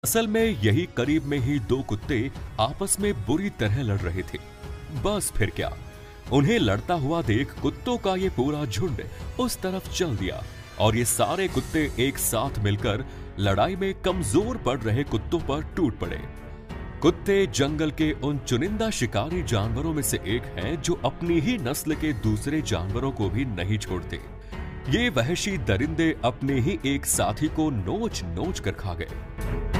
असल में यही करीब में ही दो कुत्ते आपस में बुरी तरह लड़ रहे थे। बस फिर क्या, उन्हें लड़ता हुआ देख कुत्तों का ये पूरा झुंड उस तरफ चल दिया और ये सारे कुत्ते एक साथ मिलकर लड़ाई में कमजोर पड़ रहे कुत्तों पर टूट पड़े। कुत्ते जंगल के उन चुनिंदा शिकारी जानवरों में से एक हैं जो अपनी ही नस्ल के दूसरे जानवरों को भी नहीं छोड़ते। ये वहशी दरिंदे अपने ही एक साथी को नोच नोच कर खा गए।